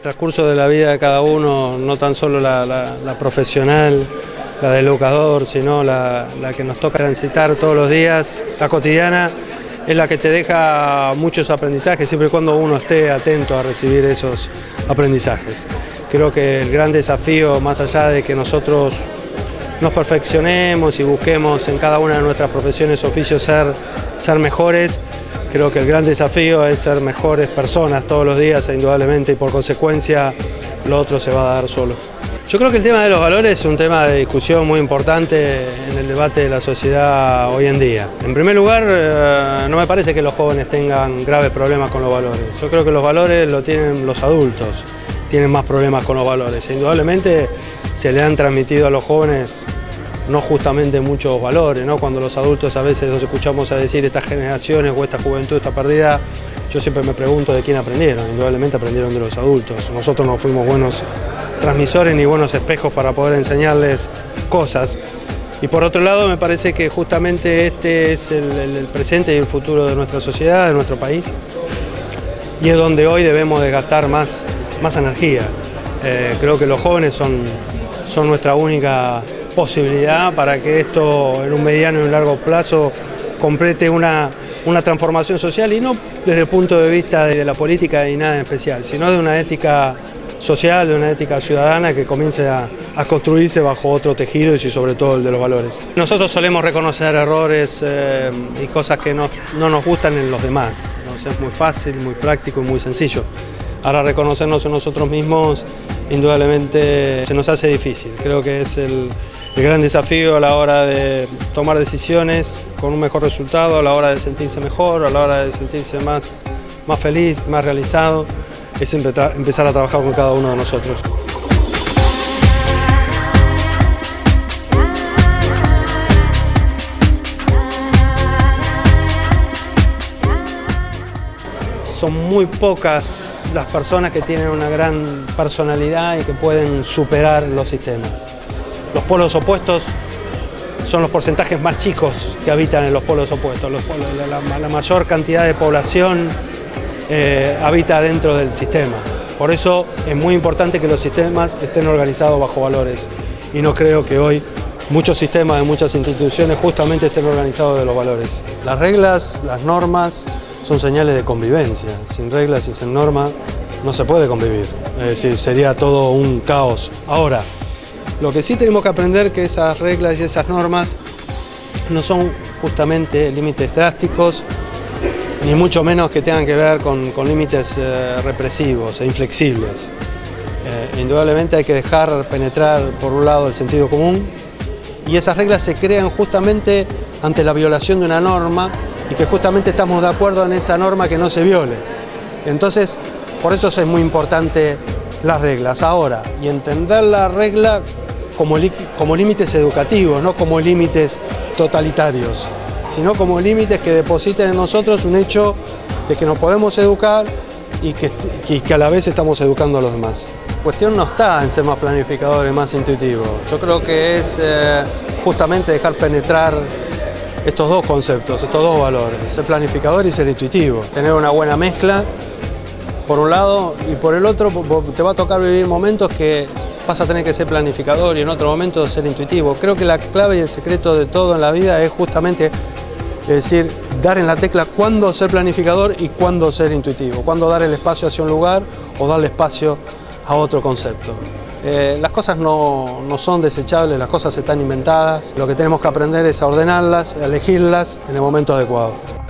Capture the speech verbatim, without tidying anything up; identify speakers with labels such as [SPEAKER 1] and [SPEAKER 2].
[SPEAKER 1] transcurso de la vida de cada uno, no tan solo la, la, la profesional, la del educador, sino la, la que nos toca transitar todos los días, la cotidiana, es la que te deja muchos aprendizajes, siempre y cuando uno esté atento a recibir esos aprendizajes. Creo que el gran desafío, más allá de que nosotros nos perfeccionemos y busquemos en cada una de nuestras profesiones, oficios, ser, ser mejores, creo que el gran desafío es ser mejores personas todos los días, indudablemente, y por consecuencia lo otro se va a dar solo. Yo creo que el tema de los valores es un tema de discusión muy importante en el debate de la sociedad hoy en día. En primer lugar, eh, no me parece que los jóvenes tengan graves problemas con los valores. Yo creo que los valores lo tienen los adultos, tienen más problemas con los valores. Indudablemente se le han transmitido a los jóvenes no justamente muchos valores, ¿no? Cuando los adultos a veces los escuchamos a decir estas generaciones o esta juventud está perdida, yo siempre me pregunto de quién aprendieron. Indudablemente aprendieron de los adultos. Nosotros no fuimos buenos transmisores ni buenos espejos para poder enseñarles cosas. Y por otro lado, me parece que justamente este es el, el, el presente y el futuro de nuestra sociedad, de nuestro país, y es donde hoy debemos de gastar más, más energía. Eh, creo que los jóvenes son, son nuestra única posibilidad para que esto en un mediano y un largo plazo complete una, una transformación social, y no desde el punto de vista de la política y nada en especial, sino de una ética social, de una ética ciudadana que comience a, a construirse bajo otro tejido y sobre todo el de los valores. Nosotros solemos reconocer errores eh, y cosas que no, no nos gustan en los demás, ¿no? O sea, es muy fácil, muy práctico y muy sencillo. Ahora reconocernos en nosotros mismos indudablemente se nos hace difícil. Creo que es el, el gran desafío a la hora de tomar decisiones con un mejor resultado, a la hora de sentirse mejor, a la hora de sentirse más, más feliz, más realizado, es empezar a trabajar con cada uno de nosotros. Son muy pocas las personas que tienen una gran personalidad y que pueden superar los sistemas. Los polos opuestos son los porcentajes más chicos que habitan en los polos opuestos. Los polos, la, la mayor cantidad de población eh, habita dentro del sistema. Por eso es muy importante que los sistemas estén organizados bajo valores. Y no creo que hoy muchos sistemas de muchas instituciones justamente estén organizados de los valores. Las reglas, las normas, son señales de convivencia. Sin reglas y sin normas no se puede convivir. Es decir, sería todo un caos. Ahora, lo que sí tenemos que aprender que esas reglas y esas normas no son justamente límites drásticos, ni mucho menos que tengan que ver con, con límites eh, represivos e inflexibles. Eh, indudablemente hay que dejar penetrar por un lado el sentido común, y esas reglas se crean justamente ante la violación de una norma, y que justamente estamos de acuerdo en esa norma que no se viole. Entonces, por eso es muy importante las reglas. Ahora, y entender la regla como, como límites educativos, no como límites totalitarios, sino como límites que depositen en nosotros un hecho de que nos podemos educar y que, y que a la vez estamos educando a los demás. La cuestión no está en ser más planificadores, más intuitivos. Yo creo que es eh, justamente dejar penetrar estos dos conceptos, estos dos valores, ser planificador y ser intuitivo. Tener una buena mezcla, por un lado, y por el otro te va a tocar vivir momentos que vas a tener que ser planificador y en otro momento ser intuitivo. Creo que la clave y el secreto de todo en la vida es justamente, es decir, dar en la tecla cuándo ser planificador y cuándo ser intuitivo, cuándo dar el espacio hacia un lugar o darle espacio a otro concepto. Eh, las cosas no, no son desechables, las cosas están inventadas. Lo que tenemos que aprender es a ordenarlas, a elegirlas en el momento adecuado.